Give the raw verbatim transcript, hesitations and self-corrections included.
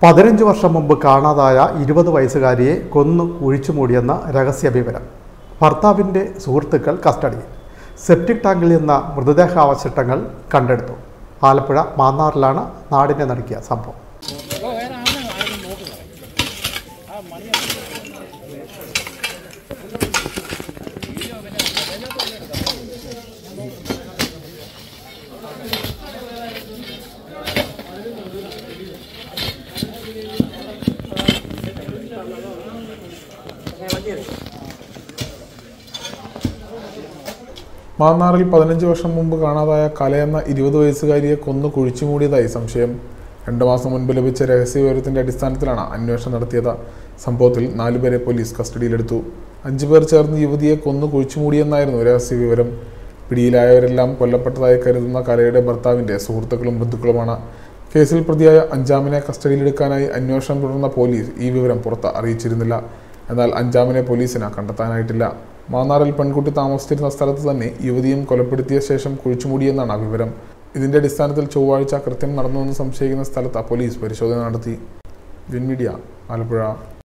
പതിനഞ്ച് വർഷം മുമ്പ് കാണാതായ ഇരുപത് വയസ്സുകാരിയെ കൊന്നു കുഴിച്ചുമൂടിയെന്ന രഹസ്യ വിവരം. ഭർത്താവിൻ്റെ സുഹൃത്തുക്കൾ കസ്റ്റഡിയിൽ. സെപ്റ്റിക് ടാങ്കിൽ നിന്ന് മൃതദേഹാവശിഷ്ടങ്ങൾ കണ്ടെടുത്തു. ആലപ്പുഴ മാന്നാറിലാണ് നാടിനെ നടുക്കിയ സംഭവം. മാന്നാറിൽ പതിനഞ്ച് വർഷം മുമ്പ് കാണാതായ കലയെന്ന ഇരുപത് വയസ്സുകാരിയെ കൊന്നു കുഴിച്ചുമൂടിയതായി സംശയം. രണ്ടു മാസം മുൻപ് ലഭിച്ച രഹസ്യ വിവരത്തിന്റെ അടിസ്ഥാനത്തിലാണ് അന്വേഷണം നടത്തിയത്. സംഭവത്തിൽ നാലുപേരെ പോലീസ് കസ്റ്റഡിയിലെടുത്തു. അഞ്ചു പേർ ചേർന്ന് യുവതിയെ കൊന്നു കുഴിച്ചുമൂടിയെന്നായിരുന്നു രഹസ്യ വിവരം. പിടിയിലായവരെല്ലാം കൊല്ലപ്പെട്ടതായി കരുതുന്ന കലയുടെ ഭർത്താവിന്റെ സുഹൃത്തുക്കളും ബന്ധുക്കളുമാണ്. കേസിൽ പ്രതിയായ അഞ്ചാമിനെ കസ്റ്റഡിയിലെടുക്കാനായി അന്വേഷണം തുടർന്ന പോലീസ് ഈ വിവരം പുറത്ത് അറിയിച്ചിരുന്നില്ല. എന്നാൽ അഞ്ചാമിനെ പോലീസിന് കണ്ടെത്താനായിട്ടില്ല. മാന്നാറിൽ പെൺകുട്ടി താമസിച്ചിരുന്ന സ്ഥലത്ത് തന്നെ യുവതിയും കൊലപ്പെടുത്തിയ ശേഷം കുഴിച്ചുമൂടിയെന്നാണ് വിവരം. ഇതിന്റെ അടിസ്ഥാനത്തിൽ ചൊവ്വാഴ്ച കൃത്യം നടന്നുവെന്ന് സംശയിക്കുന്ന സ്ഥലത്ത് പോലീസ് പരിശോധന നടത്തി. Win media, Alappuzha.